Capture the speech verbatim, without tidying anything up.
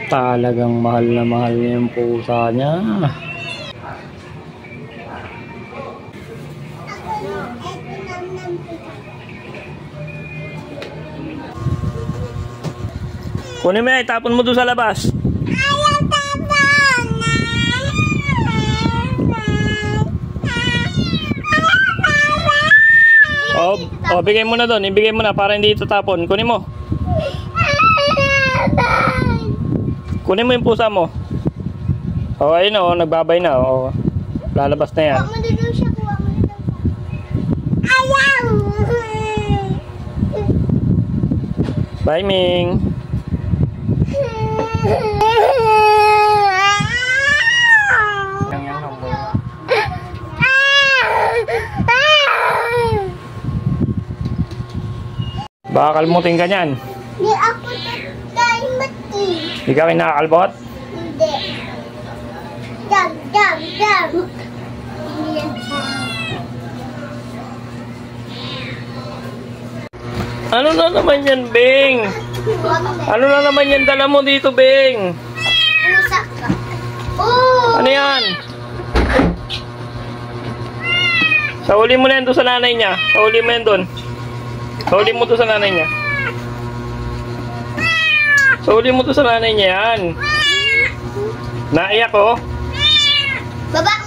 Talagang mahal na mahal niya yung pusa niya. Kunin mo yan, itapon mo doon sa labas. Ayaw tapon. O, oh, bigay mo na doon. Ibigay mo na para hindi ito tapon. Kunin mo. Kunin mo yung pusa mo. O, oh, ayun o. Oh, nagbabay na. O, oh, lalabas na yan. Kuha mo din siya. Kuha mo din siya. Ayaw. Bye, Ming. Baka kalmutin ka niyan. Hindi ako nagkalmati. Hindi ka kinakalbot? Hindi. Dam, dam, dam. Ano na naman yan, Bing? Ano na naman yan dala mo dito, Bing? Usak ka. Oh! Ano yan? Sauli mo na yan doon sa nanay niya. Sauli mo yan doon. Sauli mo doon sa nanay niya. Sauli mo doon sa nanay niya yan. Naiyak, oh. Baba